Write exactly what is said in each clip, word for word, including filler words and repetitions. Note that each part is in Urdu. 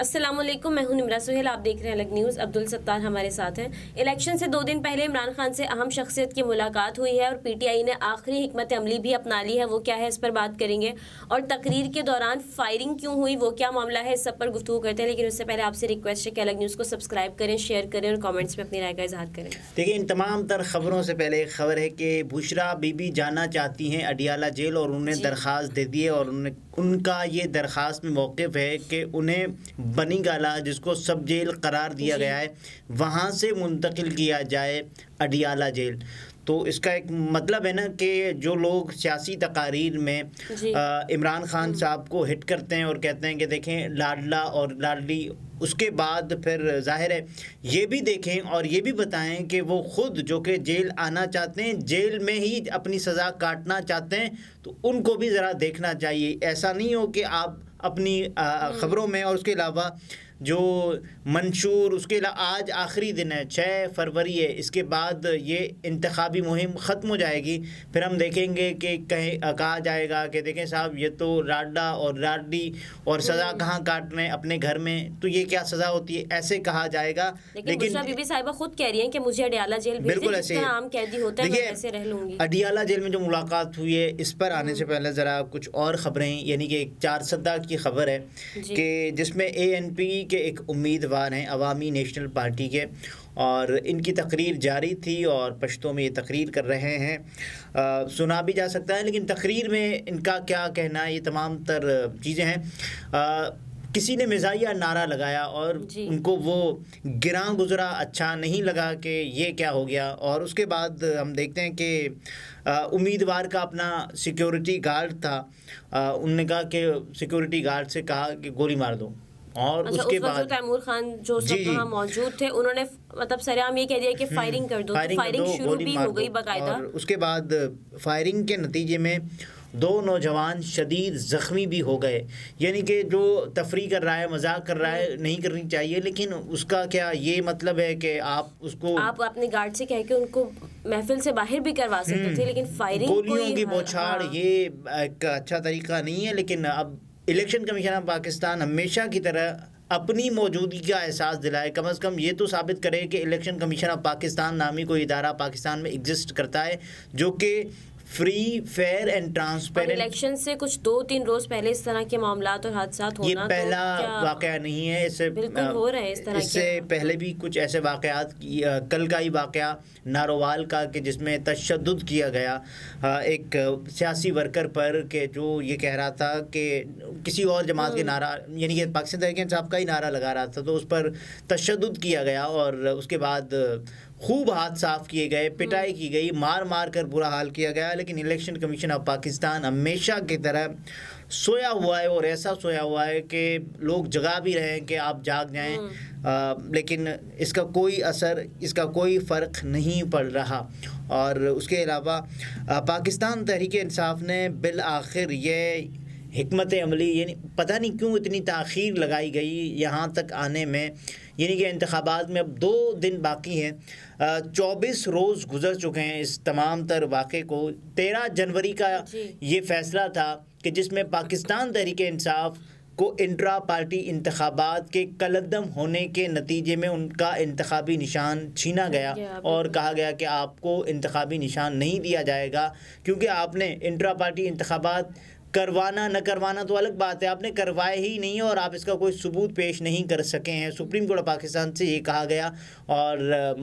السلام علیکم، میں ہوں نمرہ سہیل، آپ دیکھ رہے ہیں الگ نیوز۔ عبدالستار ہمارے ساتھ ہیں۔ الیکشن سے دو دن پہلے عمران خان سے اہم شخصیت کی ملاقات ہوئی ہے اور پی ٹی آئی نے آخری حکمت عملی بھی اپنا لی ہے، وہ کیا ہے اس پر بات کریں گے، اور تقریر کے دوران فائرنگ کیوں ہوئی، وہ کیا معاملہ ہے، اس سب پر گفتگو کرتے ہیں۔ لیکن اس سے پہلے آپ سے ریکویسٹ ہے کہ الگ نیوز کو سبسکرائب کریں، شیئر کریں اور کامنٹس میں اپنی رائے کا اظہار کریں۔ دیکھیں، ان تمام تر خبروں سے پہلے ایک خبر ہے کہ بشرا بی بی جانا چاہتی ہیں اڈیالہ جیل اور انہیں درخواست دے دی ہے، اور ان کا یہ درخواست میں موقف ہے کہ انہیں بنی گالا جس کو سب جیل قرار دیا گیا ہے وہاں سے منتقل کیا جائے اڈیالہ جیل۔ تو اس کا ایک مطلب ہے نا کہ جو لوگ سیاسی تقاریر میں عمران خان صاحب کو ہٹ کرتے ہیں اور کہتے ہیں کہ دیکھیں لاڈلا اور لاڈلی، اس کے بعد پھر ظاہر ہے یہ بھی دیکھیں اور یہ بھی بتائیں کہ وہ خود جو کہ جیل آنا چاہتے ہیں، جیل میں ہی اپنی سزا کاٹنا چاہتے ہیں، تو ان کو بھی ذرا دیکھنا چاہیے۔ ایسا نہیں ہو کہ آپ اپنی خبروں میں، اور اس کے علاوہ جو منشور، اس کے علاوہ آج آخری دن ہے، چھ فروری ہے، اس کے بعد یہ انتخابی مہم ختم ہو جائے گی، پھر ہم دیکھیں گے کہ کہیں کہا جائے گا کہ دیکھیں صاحب یہ تو لاڈلا اور لاڈلی اور سزا کہاں کاٹ رہے ہیں اپنے گھر میں، تو یہ کیا سزا ہوتی ہے، ایسے کہا جائے گا۔ لیکن بشرا بی بی صاحبہ خود کہہ رہی ہیں کہ مجھے اڈیالہ جیل بھیج دیں، جس طرح عام قیدی ہوتا ہے میں ایسے رہ لوں گی۔ اڈیالہ جیل میں جو ملاقات ہوئی ہے، اس پر آنے سے پہلے ذرا کچھ اور خبریں، یعنی کہ ایک چار سدہ کی خبر ہے کہ جس میں اے این پی کے ایک امیدوار ہیں عوامی نیشنل پارٹی کے، اور ان کی تقریر جاری تھی اور پشتوں میں یہ تقریر کر رہے ہیں، سنا بھی جا سکتا ہے، لیکن تقریر میں ان کا کیا کہنا ہے، یہ تمام تر چیزیں ہیں۔ کسی نے مزاحیہ نعرہ لگایا اور ان کو وہ گراں گزرا اچھا نہیں لگا کہ یہ کیا ہو گیا، اور اس کے بعد ہم دیکھتے ہیں کہ امیدوار کا اپنا سیکیورٹی گارڈ تھا، انہوں نے کہا کہ سیکیورٹی گارڈ سے کہا کہ گولی مار دو، اور اس کے بعد تیمور خان جو سب وہاں موجود تھے انہوں نے مطلب سرعام یہ کہہ دیا کہ فائرنگ کر دو، فائرنگ شروع بھی ہو گئی باقاعدہ، اور اس کے بعد فائرنگ کے نتیجے میں دو نوجوان شدید زخمی بھی ہو گئے۔ یعنی کہ جو تفریح کر رہا ہے، مذاق کر رہا ہے، نہیں کرنی چاہیے، لیکن اس کا کیا یہ مطلب ہے کہ آپ اس کو آپ اپنے گارڈ سے کہہ کے ان کو محفل سے باہر بھی کروا سکتے تھے، لیکن فائرنگ گولیوں کی بوچھاڑ یہ ایک اچھا طریقہ نہیں ہے۔ لیکن اب الیکشن کمیشن آف پاکستان ہمیشہ کی طرح اپنی موجودگی کا احساس دلائے، کم از کم یہ تو ثابت کرے کہ الیکشن کمیشن آف پاکستان نامی کوئی ادارہ پاکستان میں ایگزسٹ کرتا ہے جو کہ free, fair and transparent. Election سے کچھ دو تین روز پہلے اس طرح کے معاملات اور حادثات ہونا یہ پہلا واقعہ نہیں ہے، اس سے بالکل ہو رہے ہیں اس طرح کے، اس سے پہلے بھی کچھ ایسے واقعات، کل کا ہی واقعہ نارووال کا کہ جس میں تشدد کیا گیا ایک سیاسی ورکر پر، کہ جو یہ کہہ رہا تھا کہ کسی اور جماعت کے نعرہ، یعنی کہ پاکستان تحریک انصاف کا ہی نعرہ لگا رہا تھا، تو اس پر تشدد کیا گیا اور اس کے بعد خوب ہاتھ صاف کیے گئے، پٹائی کی گئی، مار مار کر برا حال کیا گیا۔ لیکن الیکشن کمیشن آف پاکستان ہمیشہ کی طرح سویا ہوا ہے، اور ایسا سویا ہوا ہے کہ لوگ جگا بھی رہے ہیں کہ آپ جاگ جائیں، آ, لیکن اس کا کوئی اثر، اس کا کوئی فرق نہیں پڑ رہا۔ اور اس کے علاوہ پاکستان تحریک انصاف نے بالآخر یہ حکمت عملی، یعنی پتہ نہیں کیوں اتنی تاخیر لگائی گئی یہاں تک آنے میں، یعنی کہ انتخابات میں اب دو دن باقی ہیں، چوبیس روز گزر چکے ہیں اس تمام تر واقعے کو۔ تیرہ جنوری کا یہ فیصلہ تھا کہ جس میں پاکستان تحریک انصاف کو انٹرا پارٹی انتخابات کے کالعدم ہونے کے نتیجے میں ان کا انتخابی نشان چھینا گیا اور کہا گیا کہ آپ کو انتخابی نشان نہیں دیا جائے گا، کیونکہ آپ نے انٹرا پارٹی انتخابات کروانا نہ کروانا تو الگ بات ہے، آپ نے کروائے ہی نہیں اور آپ اس کا کوئی ثبوت پیش نہیں کر سکے ہیں۔ سپریم کورٹ آف پاکستان سے یہ کہا گیا، اور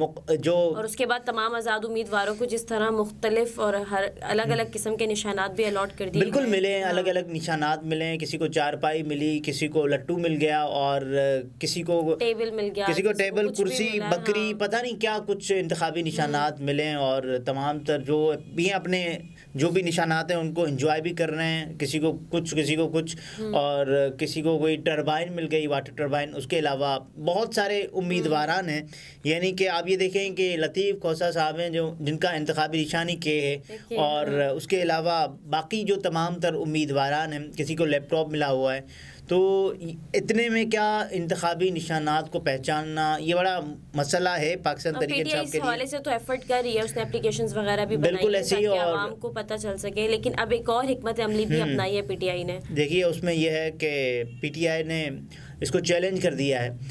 جو اور اس کے بعد تمام آزاد امیدواروں کو جس طرح مختلف اور ہر الگ الگ قسم کے نشانات بھی الاٹ کر دیے، بالکل ملے ہیں، الگ الگ نشانات ملے ہیں، کسی کو چارپائی ملی، کسی کو لٹو مل گیا، اور کسی کو ٹیبل مل گیا، کسی کو ٹیبل، کرسی، بکری، پتہ نہیں کیا کچھ انتخابی نشانات ملے ہیں، اور تمام تر جو بھی اپنے جو بھی نشانات ہیں ان کو انجوائے بھی کر رہے ہیں، کسی کو کچھ، کسی کو کچھ، اور کسی کو کوئی ٹربائن مل گئی، واٹر ٹربائن۔ اس کے علاوہ بہت سارے امیدواران ہیں، یعنی کہ آپ یہ دیکھیں کہ لطیف کھوسہ صاحب ہیں جو جن کا انتخابی نشانی کے ہے، اور اس کے علاوہ باقی جو تمام تر امیدواران ہیں کسی کو لیپ ٹاپ ملا ہوا ہے۔ تو اتنے میں کیا انتخابی نشانات کو پہچاننا یہ بڑا مسئلہ ہے پاکستان تحریک انصاف کے لیے۔ اس حوالے سے تو ایفرٹ کر رہی ہے، اس نے اپلیکیشنز وغیرہ بھی بنائی ہیں تاکہ عوام کو پتہ چل سکے، لیکن اب ایک اور حکمت عملی بھی اپنائی ہے پی ٹی آئی نے۔ دیکھیے اس میں یہ ہے کہ پی ٹی آئی نے اس کو چیلنج کر دیا ہے,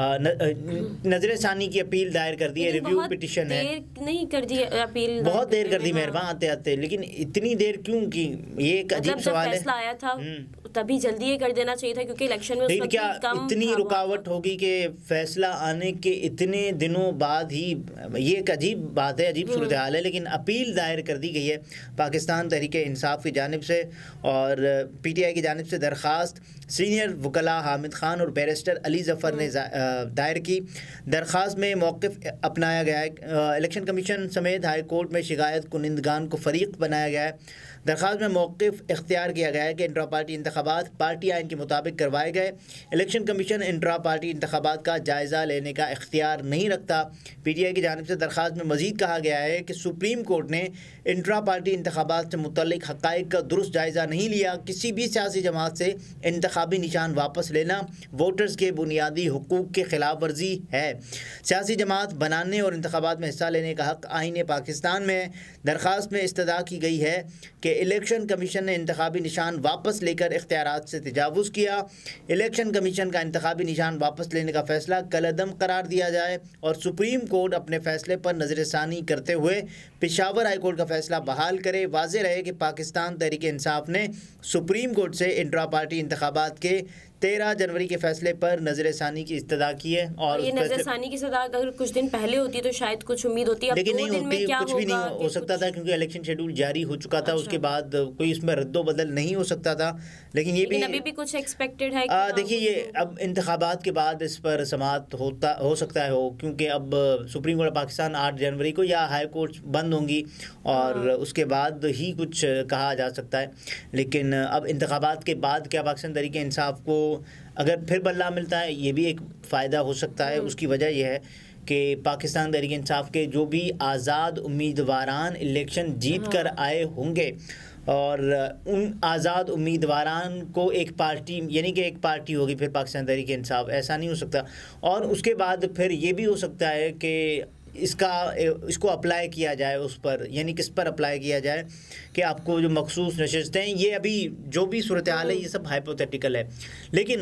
نظر ثانی کی اپیل دائر کر دی ہے, ریویو پٹیشن ہے. نہیں کر دی اپیل, بہت دیر کر دی مہربان آتے آتے, لیکن اتنی دیر کیوں کی, یہ ایک عجیب سوال ہے. فیصلہ آیا تھا تبھی جلدی یہ کر دینا چاہیے تھا, کیونکہ الیکشن میں لیکن کیا اتنی رکاوٹ ہوگی کہ فیصلہ آنے کے اتنے دنوں بعد ہی, یہ ایک عجیب بات ہے, عجیب صورتحال ہے. لیکن اپیل دائر کر دی گئی ہے پاکستان تحریک انصاف کی جانب سے اور پی ٹی آئی کی جانب سے. درخواست سینئر وکلاء حامد خان اور بیرسٹر علی ظفر نے دائر کی. درخواست میں موقف اپنایا گیا ہے, الیکشن کمیشن سمیت ہائی کورٹ میں شکایت کنندگان کو فریق بنایا گیا ہے. درخواست میں موقف اختیار کیا گیا ہے کہ انٹرا پارٹی انتخابات پارٹی آئین کے مطابق کروائے گئے. الیکشن کمیشن انٹرا پارٹی انتخابات کا جائزہ لینے کا اختیار نہیں رکھتا. پی ٹی آئی کی جانب سے درخواست میں مزید کہا گیا ہے کہ سپریم کورٹ نے انٹرا پارٹی انتخابات سے متعلق حقائق کا درست جائزہ نہیں لیا. کسی بھی سیاسی جماعت سے انتخابی نشان واپس لینا ووٹرز کے بنیادی حقوق کے خلاف ورزی ہے. سیاسی جماعت بنانے اور انتخابات میں حصہ لینے کا حق آئین پاکستان میں. درخواست میں استدعا کی گئی ہے کہ الیکشن کمیشن نے انتخابی نشان واپس لے کر اختیارات سے تجاوز کیا. الیکشن کمیشن کا انتخابی نشان واپس لینے کا فیصلہ کالعدم قرار دیا جائے اور سپریم کورٹ اپنے فیصلے پر نظر ثانی کرتے ہوئے پشاور ہائی کورٹ کا فیصلہ بحال کرے. واضح رہے کہ پاکستان تحریک انصاف نے سپریم کورٹ سے انٹرا پارٹی انتخابات کے تیرہ جنوری کے فیصلے پر نظر ثانی کی استدعا کی ہے. اور یہ نظر ثانی کی استدعا اگر کچھ دن پہلے ہوتی تو شاید کچھ امید ہوتی, لیکن نہیں ہوتی, کچھ بھی نہیں ہو سکتا تھا کیونکہ الیکشن شیڈول جاری ہو چکا تھا. اس کے بعد کوئی اس میں رد و بدل نہیں ہو سکتا تھا. لیکن یہ بھی ابھی بھی کچھ ایکسپیکٹڈ ہے. دیکھیے یہ اب انتخابات کے بعد اس پر سماعت ہوتا ہو سکتا ہے ہو, کیونکہ اب سپریم کورٹ پاکستان آٹھ جنوری کو یا ہائی کورٹ بند ہوں گی اور اس کے بعد ہی کچھ کہا جا سکتا ہے. لیکن اب انتخابات کے بعد کیا پاکستان تحریک انصاف کو اگر پھر بلّہ ملتا ہے, یہ بھی ایک فائدہ ہو سکتا ہے. اس کی وجہ یہ ہے کہ پاکستان تحریک انصاف کے جو بھی آزاد امیدواران الیکشن جیت کر آئے ہوں گے اور ان آزاد امیدواران کو ایک پارٹی, یعنی کہ ایک پارٹی ہوگی پھر پاکستان تحریک انصاف, ایسا نہیں ہو سکتا. اور اس کے بعد پھر یہ بھی ہو سکتا ہے کہ اس کا اس کو اپلائی کیا جائے اس پر, یعنی کس پر اپلائی کیا جائے کہ آپ کو جو مخصوص نشستیں ہیں, یہ ابھی جو بھی صورتحال ہے یہ سب ہائپوتھیٹیکل ہے. لیکن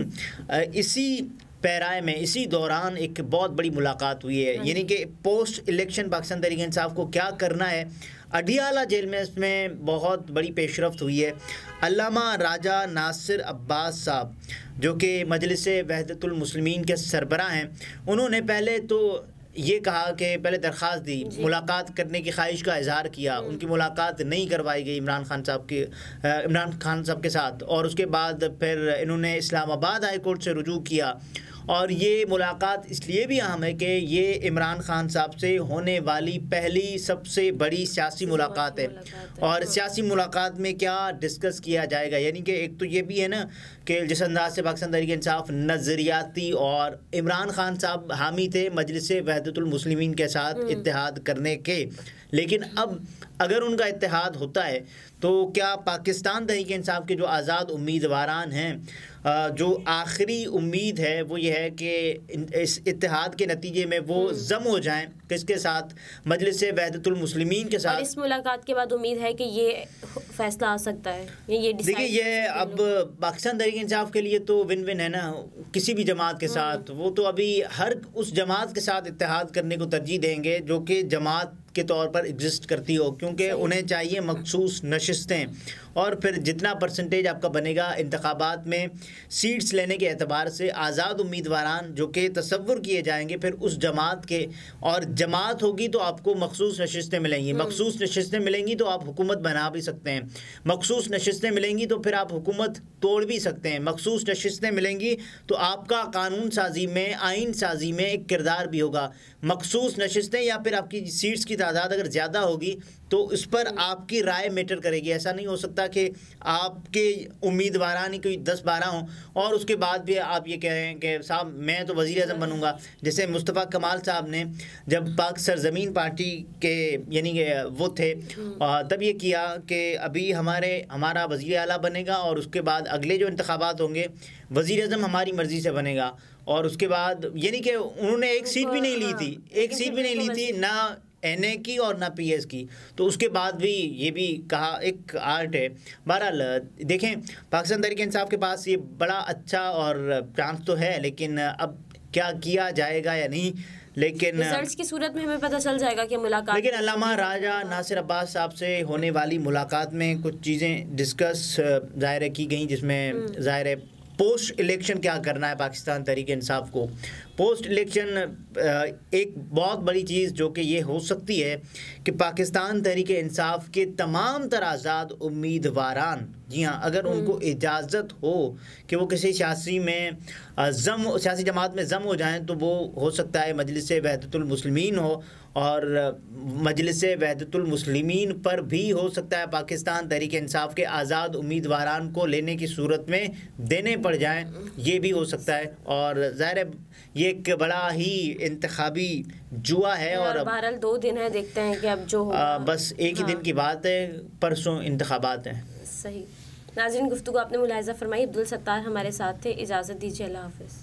اسی پیرائے میں اسی دوران ایک بہت بڑی ملاقات ہوئی ہے, یعنی کہ پوسٹ الیکشن پاکستان تحریک انصاف کو کیا کرنا ہے. اڈیالہ جیل میں اس میں بہت بڑی پیش رفت ہوئی ہے. علامہ راجہ ناصر عباس صاحب جو کہ مجلس وحدت المسلمین کے سربراہ ہیں, انہوں نے پہلے تو یہ کہا کہ پہلے درخواست دی, ملاقات کرنے کی خواہش کا اظہار کیا. ان کی ملاقات نہیں کروائی گئی عمران خان صاحب کے عمران خان صاحب کے ساتھ, اور اس کے بعد پھر انہوں نے اسلام آباد ہائی کورٹ سے رجوع کیا. اور یہ ملاقات اس لیے بھی اہم ہے کہ یہ عمران خان صاحب سے ہونے والی پہلی سب سے بڑی سیاسی ملاقات ہے. اور سیاسی ملاقات میں کیا ڈسکس کیا جائے گا, یعنی کہ ایک تو یہ بھی ہے نا کہ جس انداز سے پاکستان تحریک انصاف نظریاتی, اور عمران خان صاحب حامی تھے مجلس وحدت المسلمین کے ساتھ اتحاد کرنے کے, لیکن اب اگر ان کا اتحاد ہوتا ہے تو کیا پاکستان تحریک انصاف کے جو آزاد امیدواران ہیں, جو آخری امید ہے وہ یہ ہے کہ اس اتحاد کے نتیجے میں وہ ضم ہو جائیں کس کے ساتھ, مجلس وحدت المسلمین کے ساتھ. اور اس ملاقات کے بعد امید ہے کہ یہ فیصلہ آ سکتا ہے. یہ دیکھیے یہ اب پاکستان تحریک انصاف کے لیے تو ون ون ہے نا, کسی بھی جماعت کے ساتھ. وہ تو ابھی ہر اس جماعت کے ساتھ اتحاد کرنے کو ترجیح دیں گے جو کہ جماعت کے طور پر ایگزسٹ کرتی ہو, کیونکہ انہیں چاہیے مخصوص نشستیں, اور پھر جتنا پرسنٹیج آپ کا بنے گا انتخابات میں سیٹس لینے کے اعتبار سے آزاد امیدواران جو کہ تصور کیے جائیں گے پھر اس جماعت کے, اور جماعت ہوگی تو آپ کو مخصوص نشستیں ملیں گی. مخصوص نشستیں ملیں گی تو آپ حکومت بنا بھی سکتے ہیں, مخصوص نشستیں ملیں گی تو پھر آپ حکومت توڑ بھی سکتے ہیں, مخصوص نشستیں ملیں گی تو آپ کا قانون سازی میں, آئین سازی میں ایک کردار بھی ہوگا. مخصوص نشستیں یا پھر آپ کی سیٹس کی تعداد اگر زیادہ ہوگی تو اس پر آپ کی رائے میٹر کرے گی. ایسا نہیں ہو سکتا کہ آپ کے امیدواران ہی کوئی دس بارہ ہوں اور اس کے بعد بھی آپ یہ کہیں کہ صاحب میں تو وزیر اعظم بنوں گا. جیسے مصطفیٰ کمال صاحب نے جب پاک سرزمین پارٹی کے یعنی کہ وہ تھے تب یہ کیا کہ ابھی ہمارے ہمارا وزیر اعلیٰ بنے گا اور اس کے بعد اگلے جو انتخابات ہوں گے وزیر اعظم ہماری مرضی سے بنے گا, اور اس کے بعد یعنی کہ انہوں نے ایک سیٹ بھی نہیں لی تھی, ایک سیٹ بھی نہیں لی تھی, نہ این اے کی اور نہ پی ایس کی، تو اس کے بعد بھی یہ بھی کہا ایک آرٹ ہے۔ بہرحال دیکھیں پاکستان تحریک انصاف کے پاس یہ بڑا اچھا اور چانس تو ہے، لیکن اب کیا کیا جائے گا یا نہیں، لیکن ریزلٹس کی صورت میں ہمیں پتہ چل جائے گا کہ ملاقات۔ لیکن علامہ راجہ ناصر عباس صاحب سے ہونے والی ملاقات میں کچھ چیزیں ڈسکس ظاہر کی گئیں، جس میں ظاہر ہے پوسٹ الیکشن کیا کرنا ہے پاکستان تحریک انصاف کو۔ پوسٹ الیکشن ایک بہت بڑی چیز جو کہ یہ ہو سکتی ہے کہ پاکستان تحریک انصاف کے تمام تر آزاد امیدواران، جی ہاں، اگر ان کو اجازت ہو کہ وہ کسی سیاسی میں ضم سیاسی جماعت میں ضم ہو جائیں، تو وہ ہو سکتا ہے مجلس وحدت المسلمین ہو، اور مجلس وحدت المسلمین پر بھی ہو سکتا ہے پاکستان تحریک انصاف کے آزاد امیدواران کو لینے کی صورت میں دینے پڑ جائیں، یہ بھی ہو سکتا ہے۔ اور ظاہر ہے یہ ایک بڑا ہی انتخابی جوا ہے، اور بہرحال دو دن ہے، دیکھتے ہیں کہ اب جو ہوگا، بس ایک ہی دن کی بات ہے، پرسوں انتخابات ہیں۔ صحیح۔ ناظرین، گفتگو آپ نے ملاحظہ فرمائی، عبدالستار ہمارے ساتھ تھے، اجازت دیجیے، اللہ حافظ۔